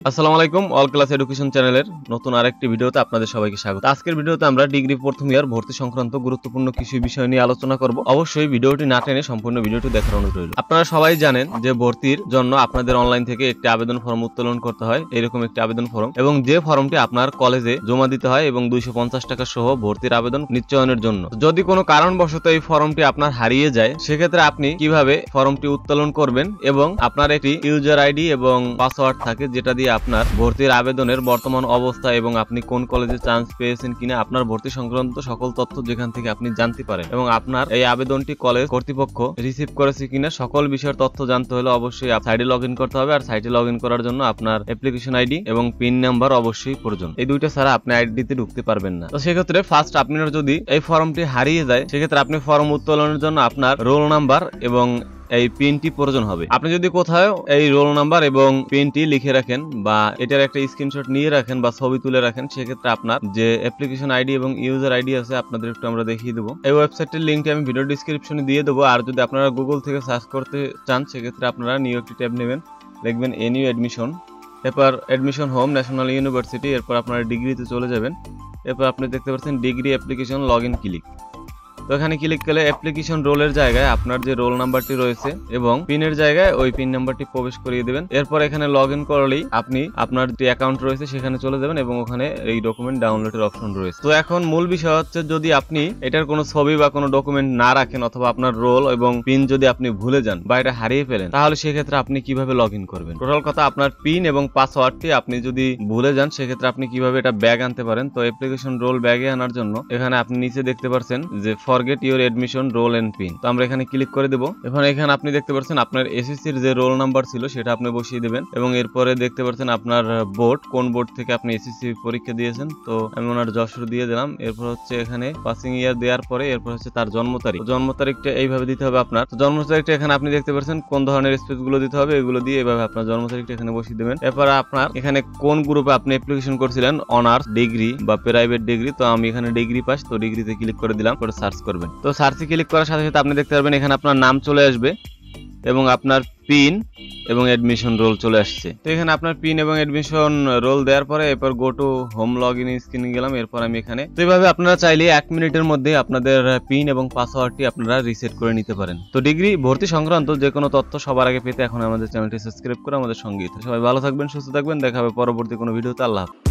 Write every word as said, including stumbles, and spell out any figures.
আসসালামু আলাইকুম all class education চ্যানেলের নতুন আরেকটি ভিডিওতে আপনাদের সবাইকে স্বাগত। আজকের ভিডিওতে আমরা ডিগ্রি প্রথম ইয়ার ভর্তি সংক্রান্ত গুরুত্বপূর্ণ কিছু বিষয় নিয়ে আলোচনা করব। অবশ্যই ভিডিওটি না টেনে সম্পূর্ণ ভিডিওটি দেখার অনুরোধ রইল। আপনারা সবাই জানেন যে ভর্তির জন্য আপনাদের অনলাইন থেকে একটি আবেদন ফর্ম উত্তোলন করতে হয়, এরকম একটি আবেদন ফর্ম, এবং যে ফর্মটি আপনার কলেজে জমা দিতে হয় এবং দুইশো পঞ্চাশ টাকা সহ ভর্তির আবেদন নিশ্চয়নের জন্য। যদি কোনো কারণবশত এই ফর্মটি আপনার হারিয়ে যায়, সেক্ষেত্রে আপনি কিভাবে ফর্মটি উত্তোলন করবেন এবং আপনার একটি ইউজার আইডি এবং পাসওয়ার্ড থাকে যেটা দিয়ে আপনার ভর্তির আবেদনের বর্তমান অবস্থা এবং আপনি কোন কলেজে চান্স পেয়েছেন কিনা, আপনার ভর্তি সংক্রান্ত সকল তথ্য যেখান থেকে আপনি জানতে পারেন এবং আপনার এই আবেদনটি কলেজ কর্তৃপক্ষ রিসিভ করেছে কিনা সকল বিষয়ের তথ্য জানতে হলে অবশ্যই সাইটে লগ ইন করতে হবে। আর সাইটে লগ ইন করার জন্য আপনার অ্যাপ্লিকেশন আইডি এবং পিন নাম্বার অবশ্যই প্রয়োজন। এই দুইটা ছাড়া আপনি আইডিতে ঢুকতে পারবেন না। তো সেক্ষেত্রে ফার্স্ট আপনার যদি এই ফর্মটি হারিয়ে যায়, সেক্ষেত্রে আপনি ফর্ম উত্তোলনের জন্য আপনার রোল নাম্বার এবং এই পিনটি প্রয়োজন হবে। আপনি যদি কোথাও এই রোল নাম্বার এবং পিনটি লিখে রাখেন বা এটার একটা স্ক্রিনশট নিয়ে রাখেন বা ছবি তুলে রাখেন, সেক্ষেত্রে আপনার যে অ্যাপ্লিকেশন আইডি এবং ইউজার আইডি আছে আপনাদের একটু আমরা দেখিয়ে দেবো। এই ওয়েবসাইটের লিঙ্কটি আমি ভিডিও ডিসক্রিপশনে দিয়ে দেবো। আর যদি আপনারা গুগল থেকে সার্চ করতে চান, সেক্ষেত্রে আপনারা নিউ একটি ট্যাব নেবেন, লিখবেন এনইউ অ্যাডমিশন, এরপর অ্যাডমিশন হোম ন্যাশনাল ইউনিভার্সিটি, এরপর আপনারা ডিগ্রিতে চলে যাবেন। এরপর আপনি দেখতে পাচ্ছেন degree application log in click. তো এখানে ক্লিক করলে অ্যাপ্লিকেশন রোলের জায়গায় আপনার যে রোল নাম্বারটি রয়েছে এবং পিনের জায়গায় ওই পিন নাম্বারটি প্রবেশ করিয়ে দেবেন। এরপর এখানে লগ ইন করলেই আপনি আপনার যে অ্যাকাউন্ট রয়েছে সেখানে চলে যাবেন এবং ওখানে এই ডকুমেন্ট ডাউনলোডের অপশন রয়েছে। তো এখন মূল বিষয় হচ্ছে, যদি আপনি এটার কোনো ছবি বা কোনো ডকুমেন্ট না রাখেন অথবা আপনার রোল এবং পিন যদি আপনি ভুলে যান বা এটা হারিয়ে ফেলেন, তাহলে সেক্ষেত্রে আপনি কিভাবে লগ ইন করবেন? টোটাল কথা, আপনার পিন এবং পাসওয়ার্ডটি আপনি যদি ভুলে যান, সেক্ষেত্রে আপনি কিভাবে এটা ব্যাগ আনতে পারেন। তো অ্যাপ্লিকেশন রোল ব্যাগে আনার জন্য এখানে আপনি নিচে দেখতে পাচ্ছেন যে forget your admission roll and PIN. তো আমরা এখানে ক্লিক করে দেব। এখন এখানে আপনি দেখতে পাচ্ছেন আপনার এসএসসির যে রোল নাম্বার ছিল সেটা আপনি বসিয়ে দেবেন এবং এরপরে দেখতে পাচ্ছেন আপনার বোর্ড, কোন বোর্ড থেকে আপনি এসএসসি পরীক্ষা দিয়েছেন। তো আমি ওনার যশোর দিয়ে দিলাম। এরপর হচ্ছে এখানে পাসিং ইয়ার দেওয়ার পরে এরপর হচ্ছে তার জন্ম তারিখ। জন্ম তারিখটা এইভাবে দিতে হবে আপনার। তো জন্ম তারিখটা এখানে আপনি দেখতে পাচ্ছেন কোন ধরনের স্পেস গুলো দিতে হবে, এগুলো দিয়ে এভাবে আপনার জন্ম তারিখটা এখানে বসিয়ে দেবেন। এরপর আপনার এখানে কোন গ্রুপে আপনি অ্যাপ্লিকেশন করছিলেন, অনার্স, ডিগ্রি বা প্রাইভেট ডিগ্রি। তো আমি এখানে ডিগ্রি পাস, তো ডিগ্রিতে ক্লিক করে দিলাম, পরে সার্চ করবেন। তো সার্চে ক্লিক করার সাথে সাথে আপনি দেখতে পারবেন এখানে আপনার নাম চলে আসবে এবং আপনার পিন এবং এডমিশন রোল চলে আসছে। তো এখানে আপনার পিন এবং এডমিশন রোল দেওয়ার পরে এরপর go to home log in স্ক্রিনে গেলাম। এরপর আমি এখানে, তো এইভাবে আপনারা চাইলে এক মিনিটের মধ্যে আপনাদের পিন এবং পাসওয়ার্ডটি আপনারা রিসেট করে নিতে পারেন। তো ডিগ্রি ভর্তি সংক্রান্ত যে কোনো তথ্য সবার আগে পেতে এখন আমাদের চ্যানেলটি সাবস্ক্রাইব করে আমাদের সঙ্গেই থাকুন। সবাই ভালো থাকবেন, সুস্থ থাকবেন, দেখা হবে পরবর্তী কোনো ভিডিওতে। আল্লাহ হাফেজ।